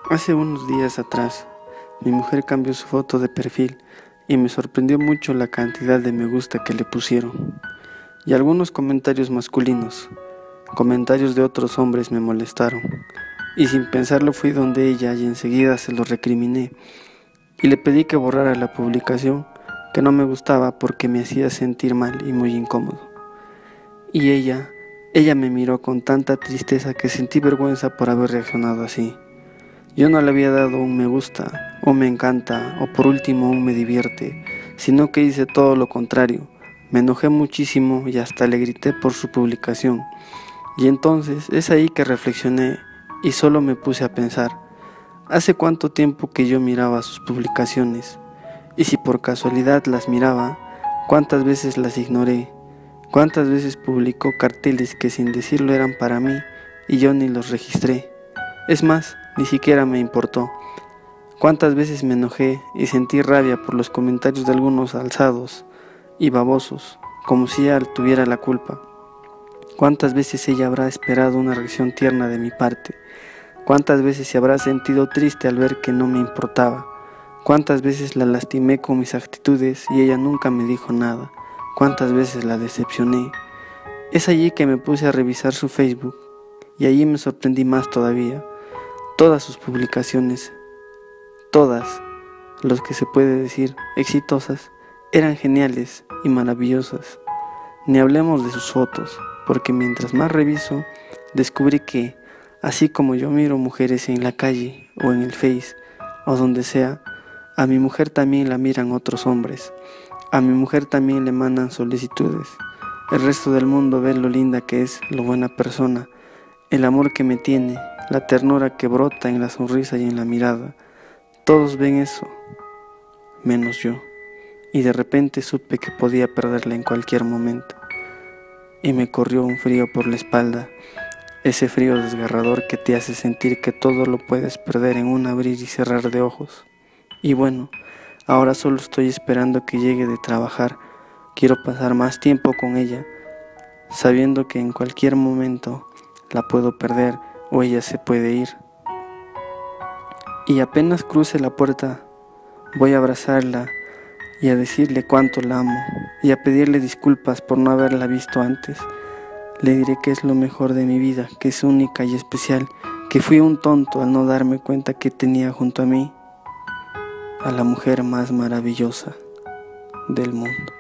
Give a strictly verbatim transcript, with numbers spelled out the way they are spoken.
Hace unos días atrás, mi mujer cambió su foto de perfil y me sorprendió mucho la cantidad de me gusta que le pusieron. Y algunos comentarios masculinos, comentarios de otros hombres me molestaron. Y sin pensarlo fui donde ella y enseguida se lo recriminé. Y le pedí que borrara la publicación, que no me gustaba porque me hacía sentir mal y muy incómodo. Y ella, ella me miró con tanta tristeza que sentí vergüenza por haber reaccionado así. Yo no le había dado un me gusta, o me encanta, o por último un me divierte, sino que hice todo lo contrario. Me enojé muchísimo y hasta le grité por su publicación. Y entonces es ahí que reflexioné y solo me puse a pensar, ¿hace cuánto tiempo que yo miraba sus publicaciones? Y si por casualidad las miraba, ¿cuántas veces las ignoré? ¿Cuántas veces publicó carteles que sin decirlo eran para mí y yo ni los registré? Es más, ni siquiera me importó. ¿Cuántas veces me enojé y sentí rabia por los comentarios de algunos alzados y babosos, como si ella tuviera la culpa? ¿Cuántas veces ella habrá esperado una reacción tierna de mi parte? ¿Cuántas veces se habrá sentido triste al ver que no me importaba? ¿Cuántas veces la lastimé con mis actitudes y ella nunca me dijo nada? ¿Cuántas veces la decepcioné? Es allí que me puse a revisar su Facebook y allí me sorprendí más todavía. Todas sus publicaciones, todas, los que se puede decir exitosas, eran geniales y maravillosas. Ni hablemos de sus fotos, porque mientras más reviso, descubrí que, así como yo miro mujeres en la calle o en el Face o donde sea, a mi mujer también la miran otros hombres. A mi mujer también le mandan solicitudes. El resto del mundo ve lo linda que es, lo buena persona, el amor que me tiene, la ternura que brota en la sonrisa y en la mirada. Todos ven eso, menos yo. Y de repente supe que podía perderla en cualquier momento. Y me corrió un frío por la espalda, ese frío desgarrador que te hace sentir que todo lo puedes perder en un abrir y cerrar de ojos. Y bueno, ahora solo estoy esperando que llegue de trabajar. Quiero pasar más tiempo con ella, sabiendo que en cualquier momento la puedo perder o ella se puede ir. Y apenas cruce la puerta, voy a abrazarla y a decirle cuánto la amo y a pedirle disculpas por no haberla visto antes. Le diré que es lo mejor de mi vida, que es única y especial, que fui un tonto al no darme cuenta que tenía junto a mí a la mujer más maravillosa del mundo.